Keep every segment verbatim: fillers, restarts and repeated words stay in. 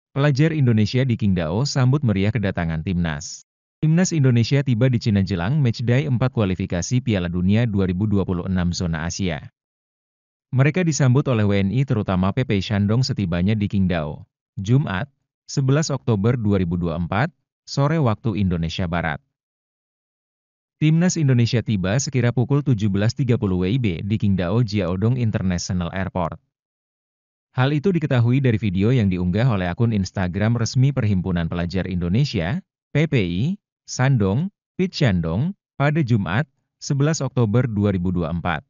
Pelajar Indonesia di Qingdao sambut meriah kedatangan Timnas. Timnas Indonesia tiba di Cina jelang matchday empat kualifikasi Piala Dunia dua ribu dua puluh enam zona Asia. Mereka disambut oleh W N I terutama P P Shandong setibanya di Qingdao, Jumat, sebelas Oktober dua ribu dua puluh empat, sore waktu Indonesia Barat. Timnas Indonesia tiba sekira pukul tujuh belas tiga puluh W I B di Qingdao Jiaodong International Airport. Hal itu diketahui dari video yang diunggah oleh akun Instagram resmi Perhimpunan Pelajar Indonesia, P P I, Shandong, P P Shandong, pada Jumat, sebelas Oktober dua ribu dua puluh empat.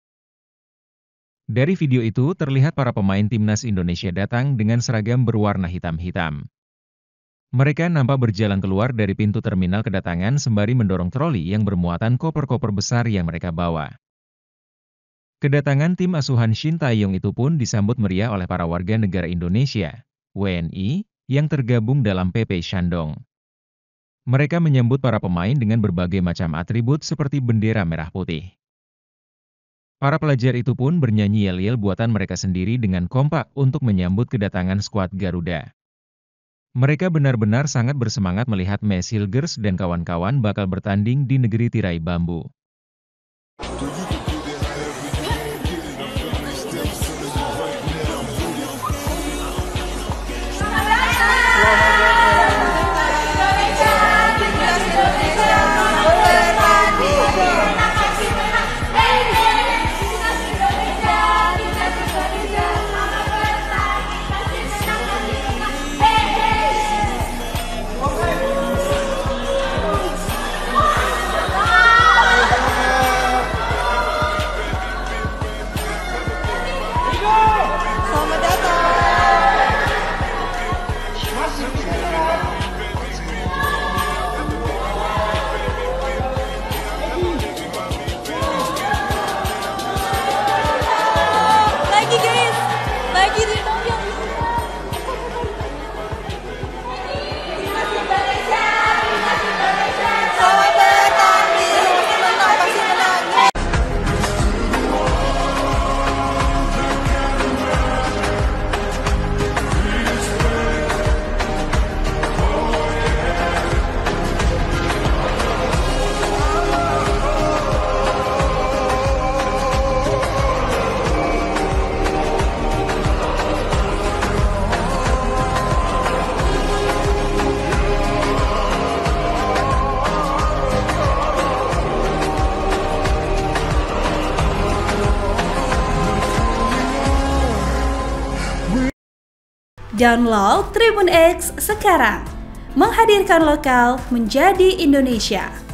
Dari video itu terlihat para pemain Timnas Indonesia datang dengan seragam berwarna hitam-hitam. Mereka nampak berjalan keluar dari pintu terminal kedatangan sembari mendorong troli yang bermuatan koper-koper besar yang mereka bawa. Kedatangan tim asuhan Shin Tae-yong itu pun disambut meriah oleh para warga negara Indonesia, W N I, yang tergabung dalam P P Shandong. Mereka menyambut para pemain dengan berbagai macam atribut seperti bendera merah putih. Para pelajar itu pun bernyanyi yel-yel buatan mereka sendiri dengan kompak untuk menyambut kedatangan skuad Garuda. Mereka benar-benar sangat bersemangat melihat Mes Hilgers dan kawan-kawan bakal bertanding di negeri tirai bambu. Selamat datang. Lagi guys, lagi di Tokyo. Selamat bertanding, menang pasti menang. Download Tribun X sekarang, menghadirkan lokal menjadi Indonesia.